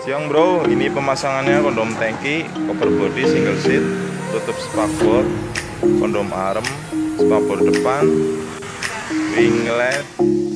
Siang bro, ini pemasangannya kondom tangki, cover body, single seat, tutup spakbor, kondom arm, spakbor depan, wing LED,